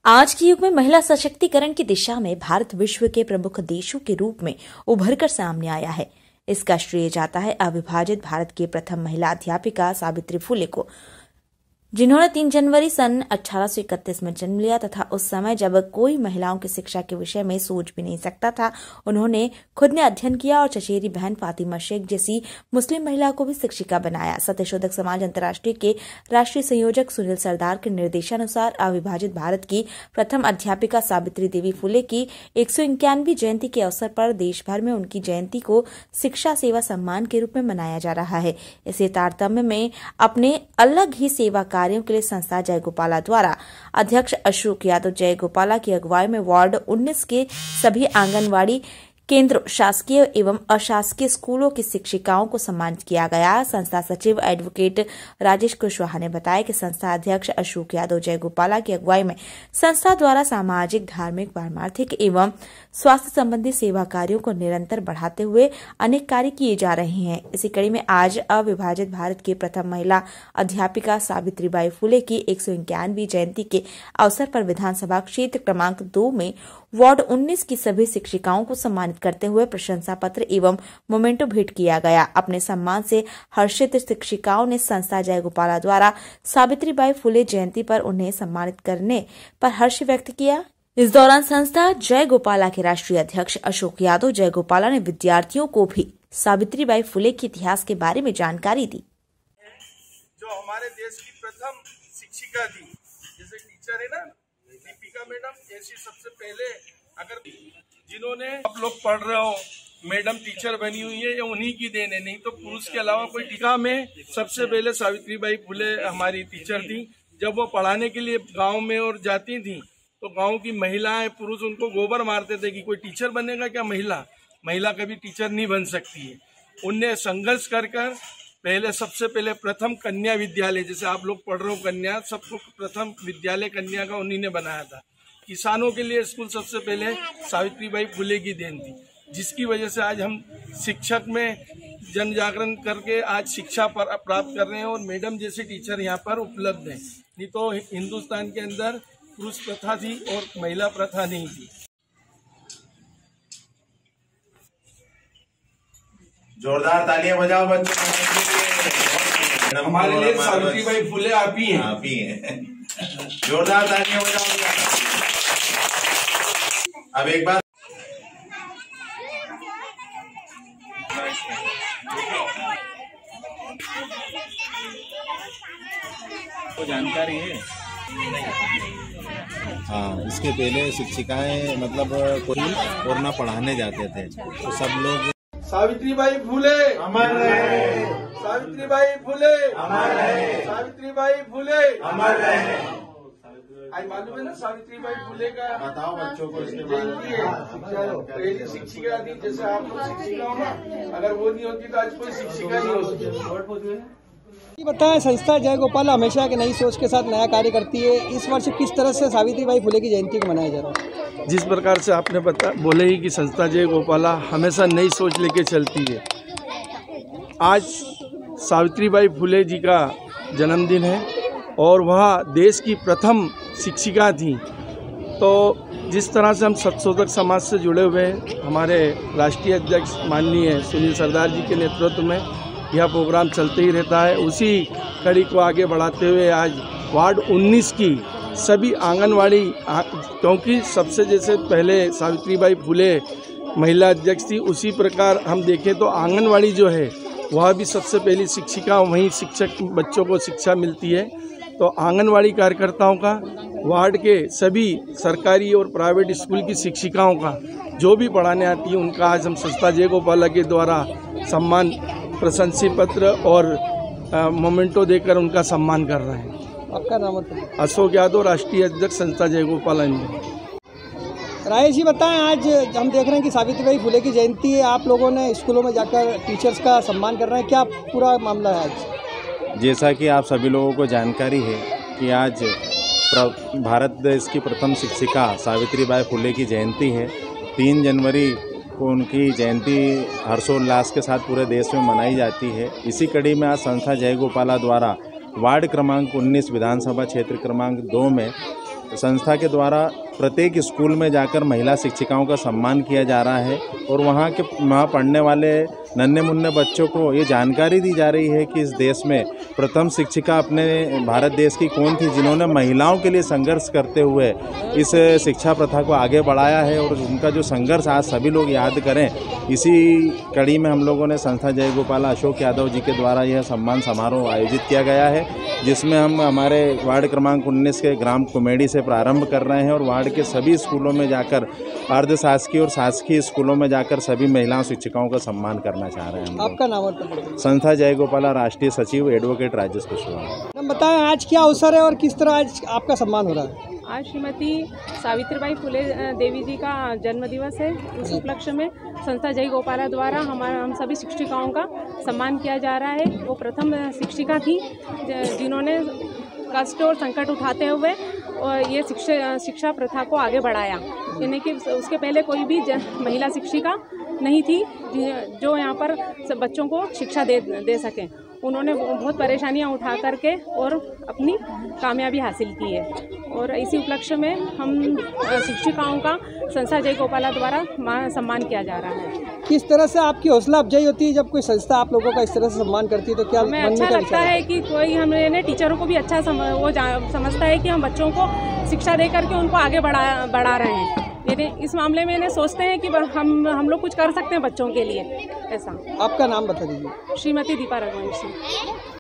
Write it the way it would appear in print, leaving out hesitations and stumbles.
आज के युग में महिला सशक्तिकरण की दिशा में भारत विश्व के प्रमुख देशों के रूप में उभरकर सामने आया है। इसका श्रेय जाता है अविभाजित भारत की प्रथम महिला अध्यापिका सावित्री फुले को, जिन्होंने 3 जनवरी सन 1831 में जन्म लिया तथा उस समय जब कोई महिलाओं की शिक्षा के विषय में सोच भी नहीं सकता था, उन्होंने खुद ने अध्ययन किया और चचेरी बहन फातिमा शेख जैसी मुस्लिम महिला को भी शिक्षिका बनाया। सत्यशोधक समाज अंतर्राष्ट्रीय के राष्ट्रीय संयोजक सुनील सरदार के निर्देशानुसार अविभाजित भारत की प्रथम अध्यापिका सावित्री देवी फुले की 191वीं जयंती के अवसर पर देश भर में उनकी जयंती को शिक्षा सेवा सम्मान के रूप में मनाया जा रहा है। इसे तारतम्य में अपने अलग ही सेवा कार्यों के लिए संस्था जय गोपाला द्वारा अध्यक्ष अशोक यादव जय गोपाला की अगुवाई में वार्ड 19 के सभी आंगनवाड़ी केंद्र, शासकीय एवं अशासकीय स्कूलों की शिक्षिकाओं को सम्मानित किया गया। संस्था सचिव एडवोकेट राजेश कुशवाहा ने बताया कि संस्था अध्यक्ष अशोक यादव जय गोपाला की अगुवाई में संस्था द्वारा सामाजिक, धार्मिक, पारमार्थिक एवं स्वास्थ्य संबंधी सेवा कार्यों को निरंतर बढ़ाते हुए अनेक कार्य किए जा रहे हैं। इसी कड़ी में आज अविभाजित भारत की प्रथम महिला अध्यापिका सावित्रीबाई फुले की 191वीं जयंती के अवसर पर विधानसभा क्षेत्र क्रमांक 2 में वार्ड 19 की सभी शिक्षिकाओं को सम्मानित करते हुए प्रशंसा पत्र एवं मोमेंटो भेंट किया गया। अपने सम्मान से हर्षित शिक्षिकाओं ने संस्था जय गोपाला द्वारा सावित्रीबाई फुले जयंती पर उन्हें सम्मानित करने पर हर्ष व्यक्त किया। इस दौरान संस्था जय गोपाला के राष्ट्रीय अध्यक्ष अशोक यादव जय गोपाला ने विद्यार्थियों को भी सावित्रीबाई फुले के इतिहास के बारे में जानकारी दी। जो हमारे देश की प्रथम शिक्षिका थी, जैसे टीचर है ना दीपिका मैडम, ऐसी सबसे पहले अगर जिन्होंने आप लोग पढ़ रहे हो मैडम टीचर बनी हुई है, ये उन्हीं की देन है, नहीं तो पुरुष के अलावा कोई टीका में सबसे पहले सावित्रीबाई फुले हमारी टीचर थी। जब वो पढ़ाने के लिए गांव में और जाती थी तो गांव की महिलाएं, पुरुष उनको गोबर मारते थे कि कोई टीचर बनेगा क्या, महिला कभी टीचर नहीं बन सकती है। उनने संघर्ष कर पहले सबसे पहले प्रथम कन्या विद्यालय, जैसे आप लोग पढ़ रहे हो कन्या, सबको प्रथम विद्यालय कन्या का उन्हीं ने बनाया था। किसानों के लिए स्कूल सबसे पहले सावित्रीबाई फुले की देन थी, जिसकी वजह से आज हम शिक्षक में जन जागरण करके आज शिक्षा प्राप्त कर रहे हैं और मैडम जैसे टीचर यहाँ पर उपलब्ध हैं। नहीं तो हिंदुस्तान के अंदर पुरुष प्रथा थी और महिला प्रथा नहीं थी। जोरदार तालियां बजाओ बच्चों। हमारे लिए सावित्रीबाई फुले आप ही हैं। जोरदार तालियां बजाओ। अब एक बार तो जानकारी है। हाँ, इसके पहले शिक्षिकाएं मतलब कोई और ना पढ़ाने जाते थे तो सब लोग सावित्रीबाई फुले अमर रहे, सावित्रीबाई फुले अमर रहे, सावित्रीबाई फुले अमर रहे। आज मालूम है ना सावित्रीबाई फुले का बताओ बच्चों को इसके बारे में। पहली शिक्षिका थी, जैसे आप लोग शिक्षिका हो ना, अगर वो नहीं होती तो आज कोई शिक्षिका नहीं होती। बताएं, संस्था जय गोपाला हमेशा के नई सोच के साथ नया कार्य करती है। इस वर्ष किस तरह से सावित्रीबाई फुले की जयंती को मनाया जा रहा है? जिस प्रकार से आपने बोले ही कि संस्था जय गोपाला हमेशा नई सोच लेके चलती है। आज सावित्रीबाई फुले जी का जन्मदिन है और वह देश की प्रथम शिक्षिका थी। तो जिस तरह से हम सत्यशोधक समाज से जुड़े हुए हैं, हमारे राष्ट्रीय अध्यक्ष माननीय सुनील सरदार जी के नेतृत्व में यह प्रोग्राम चलते ही रहता है। उसी कड़ी को आगे बढ़ाते हुए आज वार्ड 19 की सभी आंगनवाड़ी, क्योंकि सबसे जैसे पहले सावित्रीबाई फुले महिला अध्यक्ष थी, उसी प्रकार हम देखें तो आंगनवाड़ी जो है वह भी सबसे पहली शिक्षिका, वहीं शिक्षक बच्चों को शिक्षा मिलती है। तो आंगनवाड़ी कार्यकर्ताओं का, वार्ड के सभी सरकारी और प्राइवेट स्कूल की शिक्षिकाओं का जो भी पढ़ाने आती है, उनका आज हम संस्था जय गोपाला के द्वारा सम्मान, प्रशंसी पत्र और मोमेंटो देकर उनका सम्मान कर रहे हैं। आपका नाम? अशोक यादव, राष्ट्रीय अध्यक्ष संस्था जय गोपाला। राजेश जी बताएं, आज हम देख रहे हैं कि सावित्रीबाई फुले की जयंती है, आप लोगों ने स्कूलों में जाकर टीचर्स का सम्मान कर रहे हैं, क्या पूरा मामला है आज? जैसा कि आप सभी लोगों को जानकारी है कि आज भारत देश की प्रथम शिक्षिका सावित्रीबाई फुले की जयंती है। 3 जनवरी को उनकी जयंती हर्षोल्लास के साथ पूरे देश में मनाई जाती है। इसी कड़ी में आज संस्था जय गोपाला द्वारा वार्ड क्रमांक 19 विधानसभा क्षेत्र क्रमांक 2 में संस्था के द्वारा प्रत्येक स्कूल में जाकर महिला शिक्षिकाओं का सम्मान किया जा रहा है और वहाँ पढ़ने वाले नन्हे मुन्ने बच्चों को ये जानकारी दी जा रही है कि इस देश में प्रथम शिक्षिका अपने भारत देश की कौन थी जिन्होंने महिलाओं के लिए संघर्ष करते हुए इस शिक्षा प्रथा को आगे बढ़ाया है और उनका जो संघर्ष आज सभी लोग याद करें। इसी कड़ी में हम लोगों ने संस्था जय गोपाला अशोक यादव जी के द्वारा यह सम्मान समारोह आयोजित किया गया है, जिसमें हम हमारे वार्ड क्रमांक 19 के ग्राम कुमेड़ी से प्रारंभ कर रहे हैं और वार्ड के सभी स्कूलों में जाकर अर्ध शासकीय और शासकीय स्कूलों में जाकर सभी महिला शिक्षिकाओं का सम्मान करना चाह रहे हैं। आपका नाम और पद? संस्था जय गोपाला राष्ट्रीय सचिव एडवोकेट राजेश कुशवाहा। मैम बताएं आज क्या अवसर है और किस तरह आज आपका सम्मान हो रहा है? आज श्रीमती सावित्रीबाई फुले देवी जी का जन्मदिवस है। इस उपलक्ष्य में संस्था जय गोपाला द्वारा हम सभी शिक्षिकाओं का सम्मान किया जा रहा है। वो प्रथम शिक्षिका थी जिन्होंने कष्ट और संकट उठाते हुए और ये शिक्षा प्रथा को आगे बढ़ाया, यानी कि उसके पहले कोई भी महिला शिक्षिका नहीं थी जो यहाँ पर बच्चों को शिक्षा दे सकें। उन्होंने बहुत परेशानियाँ उठा करके और अपनी कामयाबी हासिल की है और इसी उपलक्ष्य में हम शिक्षिकाओं का संस्था जय गोपाला द्वारा सम्मान किया जा रहा है। किस तरह से आपकी हौसला अफजाई होती है जब कोई संस्था आप लोगों का इस तरह से सम्मान करती है, तो क्या हमें अच्छा लगता है कि कोई हमें टीचरों को भी अच्छा समझता है कि हम बच्चों को शिक्षा दे करके उनको आगे बढ़ा रहे हैं। इस मामले में इन्हें सोचते हैं कि हम लोग कुछ कर सकते हैं बच्चों के लिए। ऐसा। आपका नाम बता दीजिए। श्रीमती दीपा रघुवंशी।